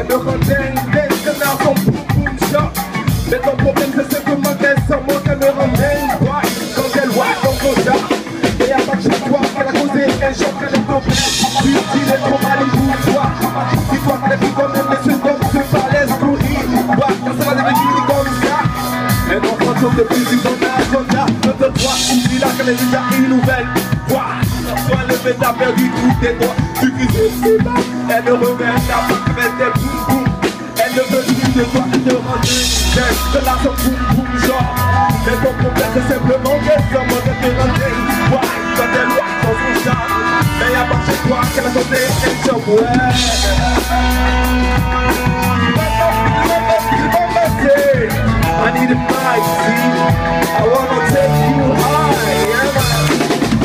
me rend dingue, des connards sont boum boum shot. Mais ton problème c'est simplement qu'elle sort moi qu'elle me rend dingue. Ouais, quand elle voit ton chat. Et à part chez toi, elle a causé un choc, elle est tombée. Tu dis les trop mal, il toi. Dis-toi que les filles comme elles, les secondes se falaise courir. Ouais, quand ça va devenir comme ça. Un enfant sur de plus, ils ont un contact. Notre droit, oublie là qu'elle est déjà une nouvelle. Ouais, soit le fait t'as perdu tous tes droits. Tu cuisines si mal, elle ne revient pas avec des boum boum. Elle ne veut plus de toi, elle te rend dingue. De là son boum boum genre. Mais ton problème c'est simplement qu'elle se mode de te rendre dingue. Ouais, quand elle voit dans son charme. Mais y'a pas chez toi qu'elle a sauté un job. Ouais. I need a mic, see? I wanna take you high, yeah man.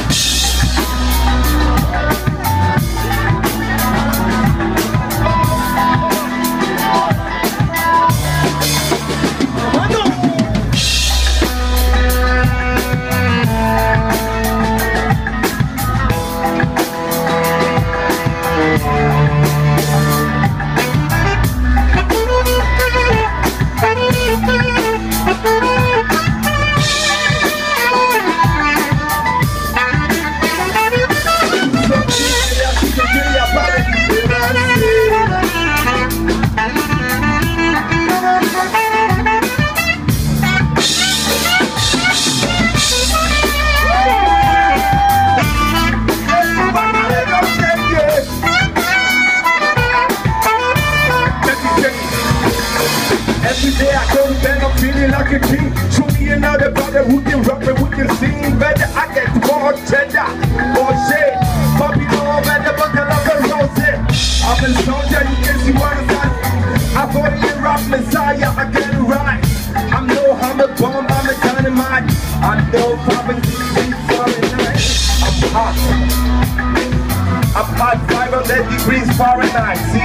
Every day I go to bed, I'm feeling like a king. Show me another brother who can rap and who can sing better. I get more cheddar, more shit. Bobby Love and the bucket like a rose. I'm a soldier, you can see what I'm saying. I thought you rap messiah, I get it right. I'm no hammer bomb, I'm a dynamite. I know poverty is Fahrenheit. I'm hot 500 degrees Fahrenheit. See?